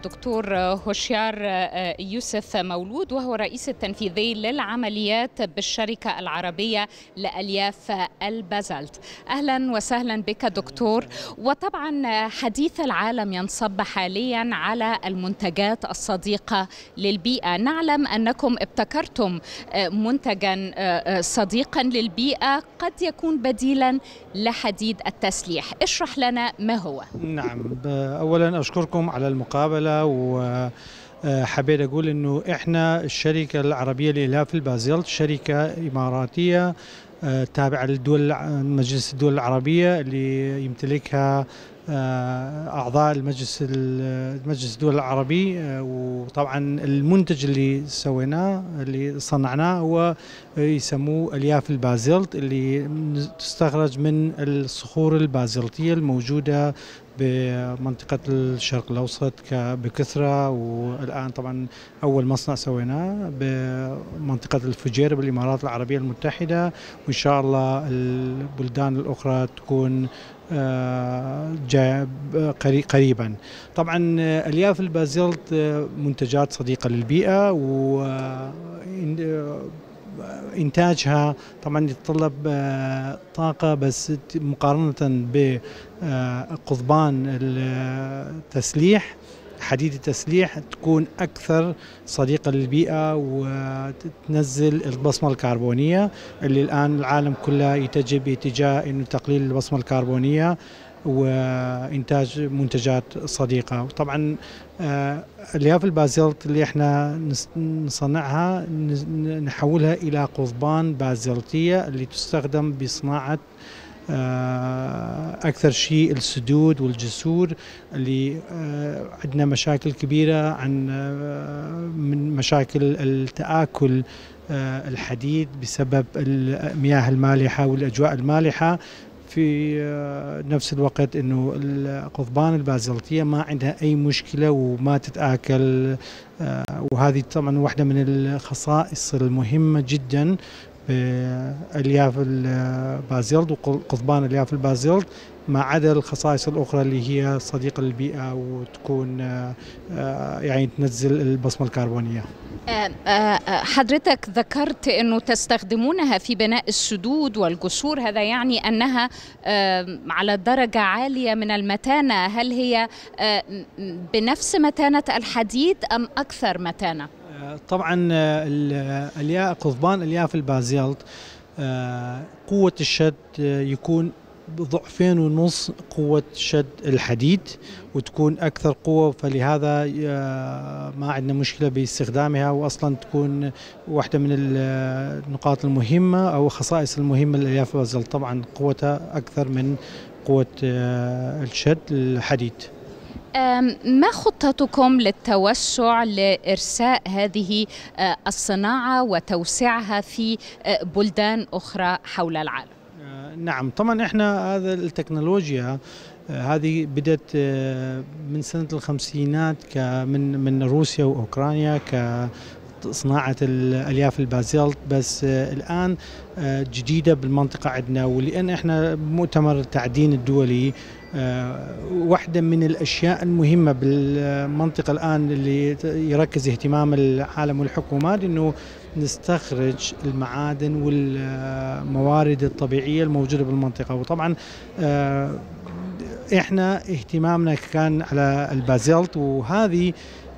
الدكتور هوشيار يوسف مولود، وهو الرئيس التنفيذي للعمليات بالشركة العربية لألياف البازلت. أهلا وسهلا بك دكتور. وطبعا حديث العالم ينصب حاليا على المنتجات الصديقة للبيئة. نعلم أنكم ابتكرتم منتجا صديقا للبيئة قد يكون بديلا لحديد التسليح. اشرح لنا ما هو. نعم، أولا أشكركم على المقابلة، وحبيت أقول أنه إحنا الشركة العربية لألياف البازلت شركة إماراتية تابعة للدول مجلس الدول العربية اللي يمتلكها أعضاء المجلس الدول العربي. وطبعا المنتج اللي سويناه اللي صنعناه هو يسموه ألياف البازلت، اللي تستخرج من الصخور البازلتية الموجودة بمنطقة الشرق الأوسط بكثرة. والآن طبعا أول مصنع سويناه بمنطقة الفجيرة بالإمارات العربية المتحدة، وإن شاء الله البلدان الأخرى تكون قريبا. طبعا ألياف البازلت منتجات صديقة للبيئة، وإنتاجها طبعا يتطلب طاقة، بس مقارنة بقضبان التسليح حديد التسليح تكون أكثر صديقة للبيئة وتنزل البصمة الكربونية اللي الآن العالم كله يتجه باتجاه إنه تقليل البصمة الكربونية وإنتاج منتجات صديقة. طبعا ألياف البازلت اللي احنا نصنعها نحولها إلى قضبان بازلتية اللي تستخدم بصناعة أكثر شيء السدود والجسور، اللي عندنا مشاكل كبيرة من مشاكل التآكل الحديد بسبب المياه المالحة والأجواء المالحة. في نفس الوقت انه القضبان البازلتية ما عندها اي مشكلة وما تتآكل، وهذه طبعا واحدة من الخصائص المهمة جدا بألياف البازلت وقضبان ألياف البازلت، ما عدا الخصائص الأخرى اللي هي صديقة للبيئة وتكون يعني تنزل البصمة الكربونية. حضرتك ذكرت أنه تستخدمونها في بناء السدود والجسور، هذا يعني أنها على درجة عالية من المتانة. هل هي بنفس متانة الحديد أم أكثر متانة؟ طبعا قضبان ألياف البازلت قوة الشد يكون ضعفين ونص قوة شد الحديد وتكون أكثر قوة، فلهذا ما عندنا مشكلة باستخدامها، وأصلا تكون واحدة من النقاط المهمة أو خصائص المهمة للألياف البازلت. طبعا قوتها أكثر من قوة الشد الحديد. ما خطتكم للتوسع لإرساء هذه الصناعة وتوسيعها في بلدان أخرى حول العالم؟ نعم، طبعا احنا هذا التكنولوجيا هذه بدأت من سنة الخمسينات من روسيا وأوكرانيا كصناعة الألياف البازلت، بس الآن جديدة بالمنطقة عندنا. ولأن احنا مؤتمر التعدين الدولي، واحدة من الأشياء المهمة بالمنطقة الآن اللي يركز اهتمام العالم والحكومات إنه نستخرج المعادن والموارد الطبيعية الموجودة بالمنطقة. وطبعا احنا اهتمامنا كان على البازلت، وهذه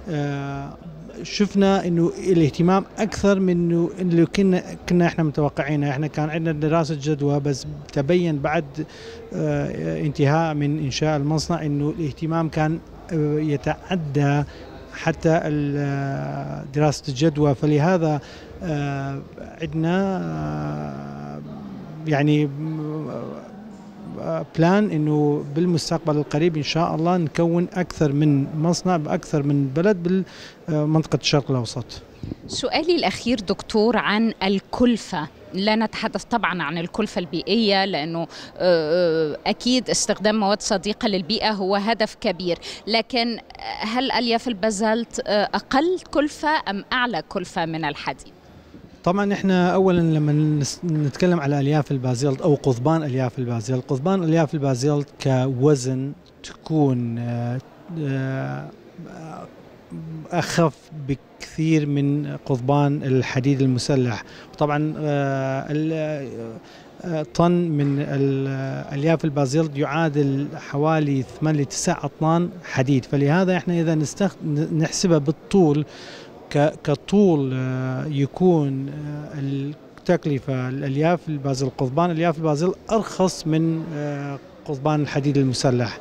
شفنا انه الاهتمام اكثر من اللي كنا احنا متوقعينه. احنا كان عندنا دراسة جدوى، بس تبين بعد انتهاء من انشاء المصنع انه الاهتمام كان يتعدى حتى دراسة الجدوى. فلهذا عندنا يعني بلان انه بالمستقبل القريب ان شاء الله نكون اكثر من مصنع باكثر من بلد بمنطقة الشرق الاوسط. سؤالي الأخير دكتور عن الكلفة. لا نتحدث طبعا عن الكلفة البيئية، لأنه أكيد استخدام مواد صديقة للبيئة هو هدف كبير، لكن هل ألياف البازلت أقل كلفة أم أعلى كلفة من الحديد؟ طبعا احنا اولا لما نتكلم على الياف البازلت او قضبان الياف البازلت، قضبان الياف البازلت كوزن تكون أخف بكثير من قضبان الحديد المسلح. طبعا طن من الألياف البازلت يعادل حوالي 8 ل 9 أطنان حديد، فلهذا احنا إذا نحسبها بالطول كطول يكون التكلفة الألياف البازل، قضبان الألياف البازل أرخص من قضبان الحديد المسلح.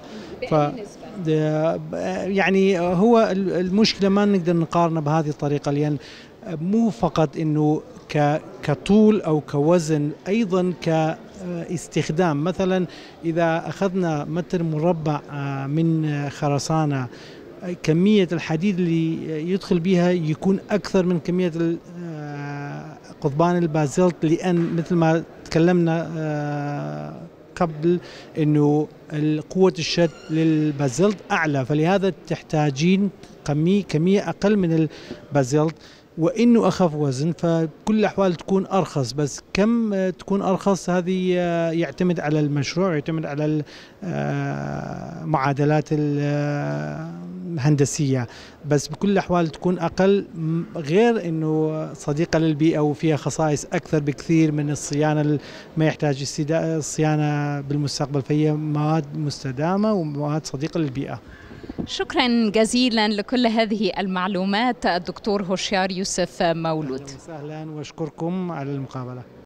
يعني هو المشكلة ما نقدر نقارنه بهذه الطريقة، لأن مو فقط إنه كطول أو كوزن، أيضا كاستخدام. مثلا إذا أخذنا متر مربع من خرسانة، كمية الحديد اللي يدخل بها يكون أكثر من كمية قضبان البازلت، لأن مثل ما تكلمنا قبل إنه قوة الشد للبازلت أعلى، فلهذا تحتاجين كمية أقل من البازلت، وإنه أخف وزن، فكل الأحوال تكون أرخص. بس كم تكون أرخص هذه يعتمد على المشروع، يعتمد على المعادلات الهندسية، بس بكل الأحوال تكون أقل، غير أنه صديقة للبيئة وفيها خصائص أكثر بكثير من الصيانة، ما يحتاج الصيانة بالمستقبل، فهي مواد مستدامة ومواد صديقة للبيئة. شكرا جزيلا لكل هذه المعلومات الدكتور هوشيار يوسف مولود. أهلا وسهلا وأشكركم على المقابلة.